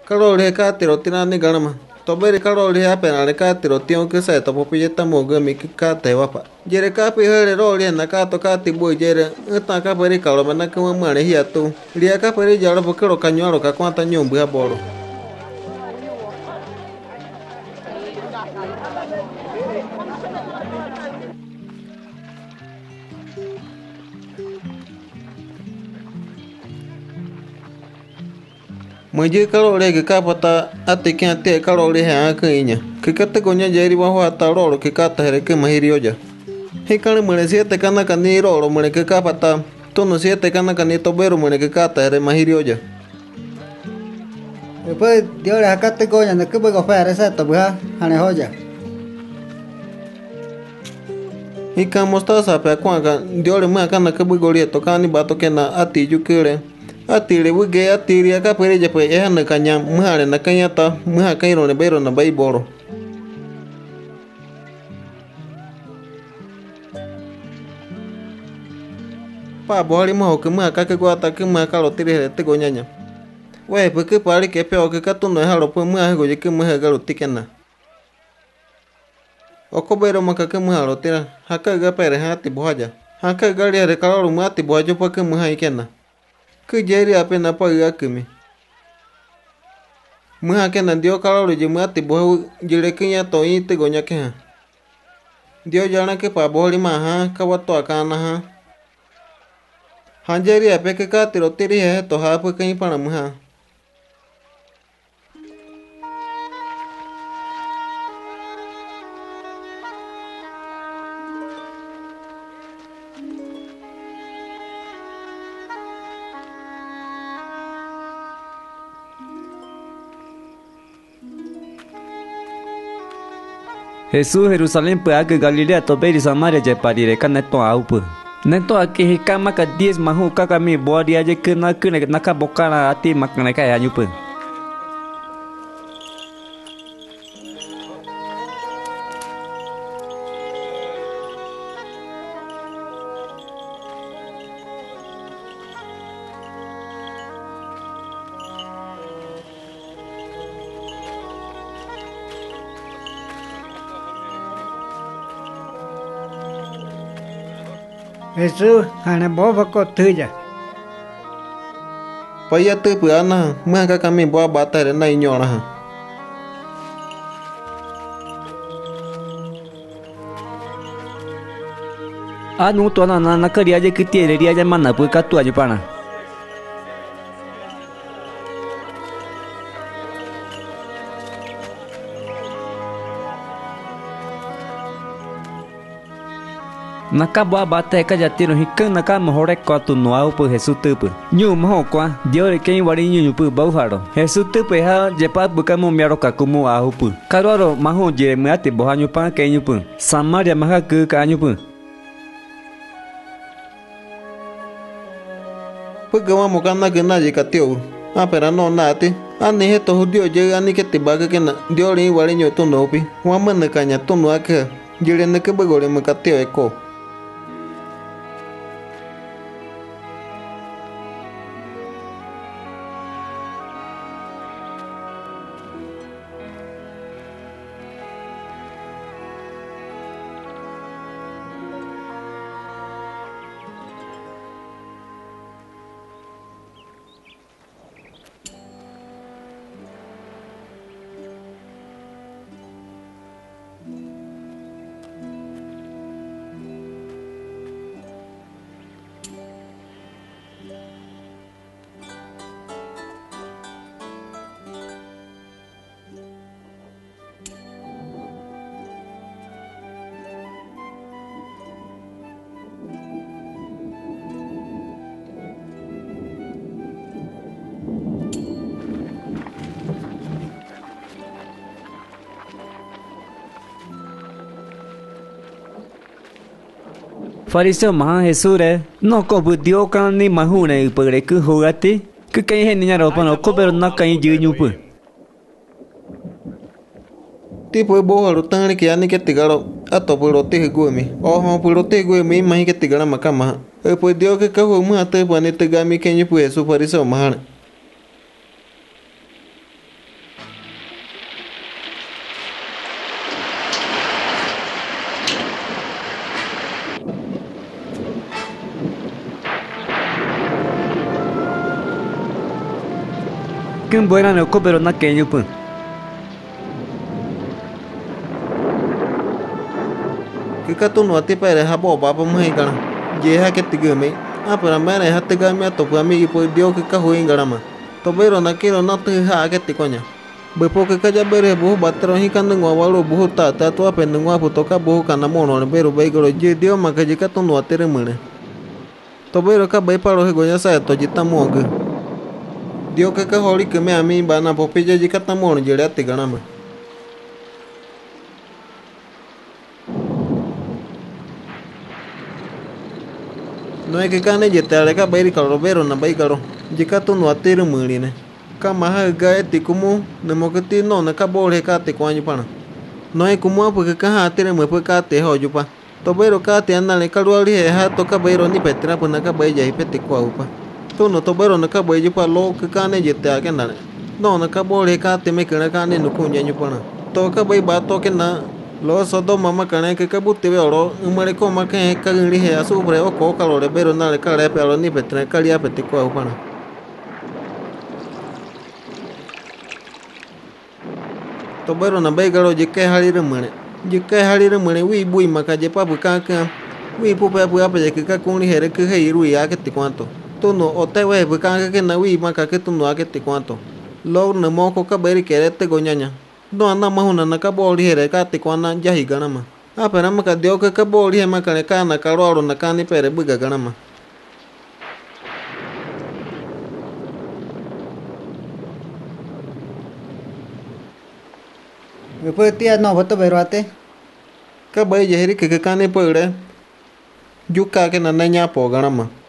Calore catero tirani ganama. Toberi calore appena le catero tion che sai topo piglietta mogami che cate wapa. Jere capi hele roli na cato cati bui jere eta caperi caloma na come mare hiatu. Ria caperi jalo pokero cagnolo ca quanta nyumbu a boro. Mwenye calore que capata ate que ate calore ha canha. Que cate conya jeri bajo hasta rolo que cata jere que mahirioja. He cani mune siete cana cani rolo mune que capata. Tono siete cana cani tobero mune que cata jere mahirioja. Después Dios le sacaste coña, no que puedo hacer exacto, pues ane joya. Y mostaza pe cuanca diole ma cana que bui golieto cani bato que na ati yukire. Atire buge atiri aka pereja pe ehana kanya muhare na kanya ta muha kairo ne bero na bai boro. Pa bori mo ke muha ka ke guata ke muha ka lo tire te goñaña. We pe ke pari ke pe o ke katu no halo pe muha go je ke muha ga lo tikena. Oko bero maka ke muha lo tira haka ga pere hati boja. Haka ga ri re kaloro mati bojo pa ke muha ikena. Que jeri apenas paga kami. Muha que na dio calor de mate bo jere que ya to inte gonya que ha. Dio jana que pa boli maha kawato akana ha. Hanjeri ape que ka tiro tiri he to ha pa kai para muha. Jesús Jerusalén pues que Galilea toberi Samaria je parire kan neto aupu. Neto ake hikama ka 10 mahu ka kami bodia je kena naka bokana ati makna ka ya nyupu. Jesús, ane boba ko tuya. Paya te puana muha ka kami bo bata re na inyora ha. Anu to na karia je kitiere ria je mana pu ka tu aje pana. Naka boa bate ka jatiro hikan naka mohore ko tu noau pu Jesús tupu. Nyu moho kwa dio re ken wari nyu pu bau haro. Jesús tupu ha jepa buka mo miaro ka kumu ahu pu. Karoro maho je me ate boha nyu pa ke nyu pu. Samaria maha ke ka nyu pu. Pugama mokana que na je katio. Apera no nate. Ani he to hudio je ani ke tibaga que na dio ri wari nyu to nopi. Wa mana kanya to no aka. Jere ne ke bagore me katio eko. Fariseo maha Jesús re no ko budio kan ni mahu ne pere ku hogati ku kai he niña ro pano ko pero na kai ji nyu pu. Tipo bo halo tan que ani que tigaro ato puro te guemi. Oho puro te guemi mai que tigara makama. E pues dio que kaho mu ate pane tegami kenyu pu Jesús fariseo maha. Kung buena no ko pero na kenyu pu. Kika tu no ati pere habo baba muhi gana. Je ha ke tigame. Pero mere ha tigame to pami ipo dio kika huin gana ma. To bero na kiro na tu ha ke tikonya. Bepo kika ja bere buhu batero hi kan ngwa walu buhu ta tu ape ngwa putoka buhu kana mono ne bero beigoro je dio ma ke jika tu no ati remune. To bero ka bai paro he gonya sa to jita mogu. Dio kika hori ke me ami bana popije jika ta mono jere ati gana ma. No es que cane jete alega bai kalo bero na bai kalo. Jika tu no ati remune. Kama ha ga eti kumu ne moketi no na ka bole ka te kwanyu pana. No e kumu apu ka ha tere me pu ka te hoju pa. To bero ka te ana le kalu ali he ha to ka bero ni petra pu na ka bai jai pete kwa upa. To no to bero na ka bai ju pa lo ka ne jete a ke na. No na ka bole ka te me kana ka ne no kunya nyu pana. To ka bai ba to ke na lo so do mama kana ke ka butte be oro umare ko ma ke ka ngri he asu bre o ko ka lo re bero na le ka le pe alo ni petra ka lia pete kwa upana. To bero na bai galo jike halire mune. Jike halire mune wi bui maka je pa buka ka. Wi pu pe pu apa je ka kuni here ke hei ru ya ke ti kwanto. To no o te we buka ke na wi maka ke tu no ke ti kwanto. Lo na mo ko ka beri kere te goñaña. No ana mahuna na ka boli here ka ti kwana jahi gana ma. Apa na maka dio ke ka boli he maka ne ka na ka ro na ka ni pere buga gana ma. Después tía no voto pero ate. Ka bai jehri ke ka ne pere. Yuka ke na nya po gana ma.